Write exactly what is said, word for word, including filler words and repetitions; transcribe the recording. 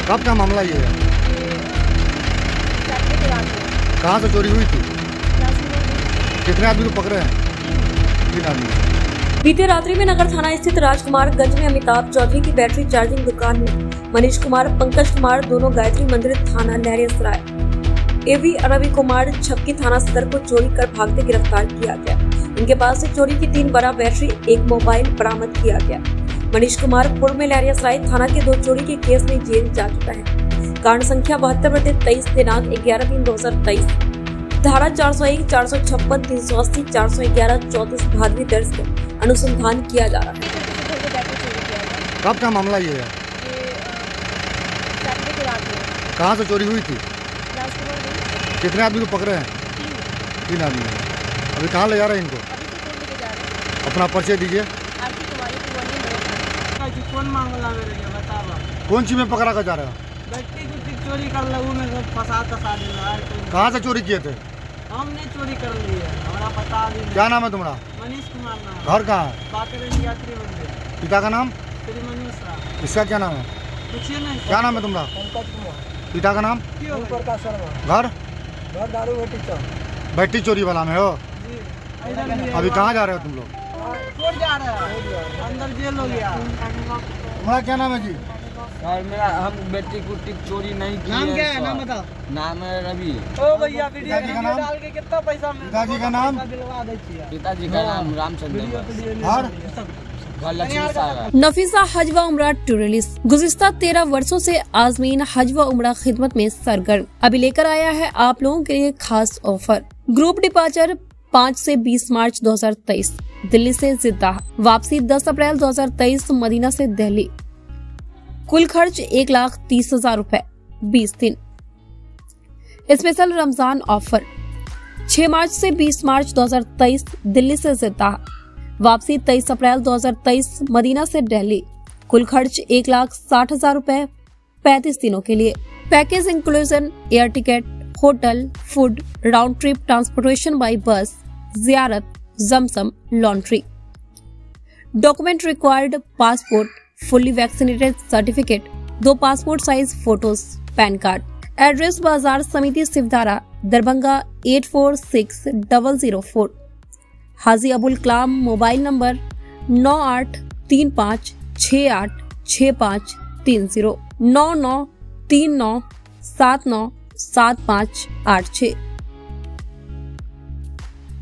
कब का मामला ये है? कहाँ से चोरी हुई थी? कितने आदमी को पकड़े हैं? तीन आदमी। बीते रात्रि में नगर थाना स्थित राजकुमार गंज में अमिताभ चौधरी की बैटरी चार्जिंग दुकान में मनीष कुमार, पंकज कुमार दोनों गायत्री मंदिर थाना लहरियासराय, एवी रवि कुमार छपकी थाना सदर को चोरी कर भागते गिरफ्तार किया गया। इनके पास से चोरी की तीन बड़ा बैटरी, एक मोबाइल बरामद किया गया। मनीष कुमार पूर्व में लहरियासराय थाना के दो चोरी के केस में जेल जा चुका है। कारण संख्या बहत्तर बटे तेईस दिनांक ग्यारह तीन दो हजार तेईस, धारा चार सौ एक, चार सौ छप्पन, तीन सौ अस्सी, चार सौ ग्यारह, चौतीस भादवी दर्ज कर अनुसंधान किया जा रहा है। कब का मामला ये है? कहाँ से चोरी हुई थी? कितने आदमी को पकड़े हैं? तीन आदमी। अभी कहाँ ले जा रहे हैं इनको? अपना परिचय दीजिए। कौन मामला में रही है बतावा? कौन चीज में पकड़ा कर जा रहे हो? बैटरी कुछ चोरी कर लूँ में सब फंसा फंसा दिया। कहाँ से चोरी किए थे? हम नहीं चोरी कर लिए, हमारा पता नहीं। क्या नाम है तुम्हारा? मनीष कुमार नाम। घर कहाँ है? बाकरे यात्री मंदिर। पिता का नाम? श्री मनीष राम। इसका क्या नाम है? पूछिए नहीं। क्या नाम है तुम्हारा? पंकज कुमार। पिता का नाम? प्रकाश शर्मा। घर? घर दारू भट्टी चौक। बैटरी चोरी वाला में हो? जी। अभी कहाँ जा रहे हो तुम लोग? कोर्ट जा रहे हैं, अंदर जेल हो गया। तुम्हारा क्या नाम है जी? और मेरा हम बैटरी कुट्टी चोरी नहीं किए। नाम क्या है? नाम बताओ। नाम है रवि। ओ भैया वीडियो पिताजी का नाम? डाल के कितना पैसा मिलता? पिताजी का नाम? दिलवा देती पिताजी का नाम रामचंद्र। घर? घर लक्ष्मी सागर। नफीसा हज व उम्रा टूरिस्ट गुज़िश्ता तेरह वर्षों से आज़मीन हज व उम्रा खिदमत में सरगर्म अभी लेकर आया है आप लोगों के लिए खास ऑफर। ग्रुप डिपार्चर पाँच से बीस मार्च दो हजार तेईस दिल्ली से जिद्दाह, वापसी दस अप्रैल दो हजार तेईस मदीना से दिल्ली। कुल खर्च एक लाख तीस हजार रूपए, बीस दिन। स्पेशल रमजान ऑफर छह मार्च से बीस मार्च दो हजार तेईस दिल्ली से जिद्दाह, वापसी तेईस अप्रैल दो हजार तेईस मदीना से दिल्ली। कुल खर्च एक लाख साठ हजार रूपए, पैंतीस दिनों के लिए। Package inclusion air ticket, hotel, food, round trip transportation by bus, जियारत, जमसम, laundry. Document required passport, fully vaccinated certificate, दो passport size photos, PAN card. Address बाजार समिति Shivdhara, Darbhanga eight four six double zero four. Haji Abul Kalam mobile number नौ आठ तीन पाँच छः आठ छः पाँच तीन जीरो, नौ नौ तीन नौ सात नौ सात पाँच आठ छः।